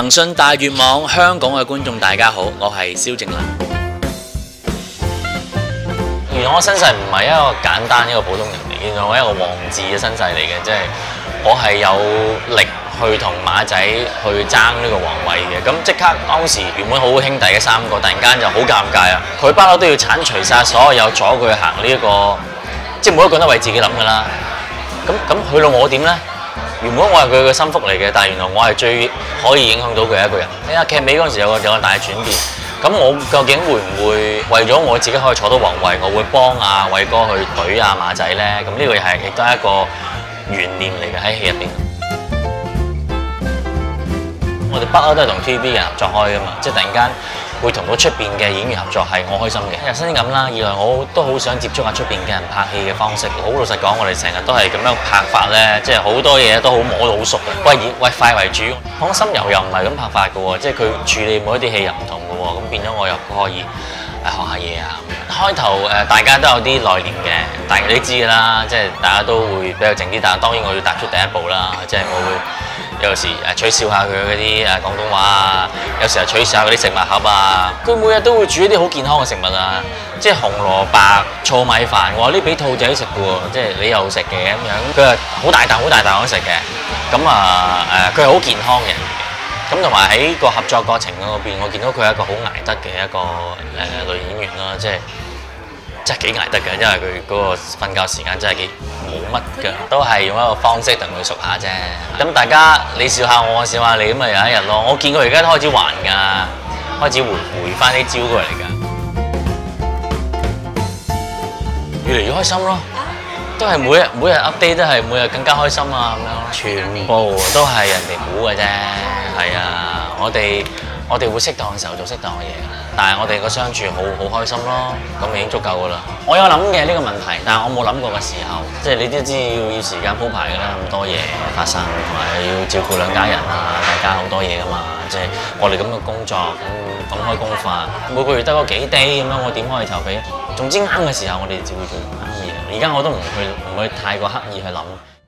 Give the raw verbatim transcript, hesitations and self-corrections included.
騰訊大粵網香港嘅觀眾大家好，我係蕭正楠。 原來我身世唔係一個簡單一個普通人嚟，原來我係一個王字嘅身世嚟嘅，即係我係有力去同馬仔去爭呢個皇位嘅。咁即刻當時原本好兄弟嘅三個，突然間就好尷尬啊！佢不嬲都要剷除晒所有有阻佢行呢一個，即係每一個人都為自己諗㗎啦。咁咁去到我點呢？原本我係佢嘅心腹嚟嘅，但係原來我係最可以影響到佢嘅一個人。睇下劇尾嗰陣時有個有個大轉變。咁我究竟會唔會為咗我自己可以坐到皇位，我會幫阿偉哥去懟阿馬仔呢？咁呢個係亦都係一個懸念嚟嘅喺戲入邊。我哋不嬲都係同 T V B 嘅人合作開㗎嘛，即係突然間會同到出邊嘅演員合作係我開心嘅，有新鮮感啦。二來我都好想接觸下出邊嘅人拍戲嘅方式。好老實講，我哋成日都係咁樣拍法咧，即係好多嘢都好摸到好熟嘅。喂，以喂快為主，講心遊又唔係咁拍法嘅喎，即係佢處理每一啲戲又唔同嘅喎，咁變咗我又可以誒學下嘢啊。開頭誒大家都有啲內斂嘅，大家都知㗎啦，即係大家都會比較靜啲，但係當然我要踏出第一步啦，即係我會。有時誒取笑下佢嗰啲誒廣東話啊，有時候取笑下嗰啲食物盒啊。佢每日都會煮一啲好健康嘅食物啊，即係紅蘿蔔糙米飯。我話呢俾兔仔食嘅喎，即係你又食嘅咁樣。佢係好大啖好大啖咁食嘅。咁啊誒，佢係好健康嘅。咁同埋喺個合作過程嗰邊，我見到佢係一個好捱得嘅一個誒、呃、女演員啦，即係。真係幾捱得嘅，因為佢嗰個瞓覺時間真係幾冇乜嘅，都係用一個方式同佢熟下啫。咁大家你笑下我，我笑下你，咁咪有一日咯。我見佢而家都開始還㗎，開始回回翻啲招過嚟㗎，越嚟越開心咯。都係每日每日 update 都係每日更加開心啊咁樣，全部都係人哋估嘅啫。係啊，我哋我哋會適當嘅時候做適當嘅嘢。但係我哋個相處好好開心咯，咁已經足夠噶啦。我有諗嘅呢個問題，但係我冇諗過嘅時候，即係你都知要要時間鋪排㗎啦，咁多嘢發生，同埋要照顧兩家人啊，大家好多嘢㗎嘛。即係我哋咁嘅工作，咁咁開工法，每個月得嗰幾地咁樣，我點可以籌備？總之啱嘅時候，我哋就會做啱嘅嘢。而家我都唔去唔去太過刻意去諗。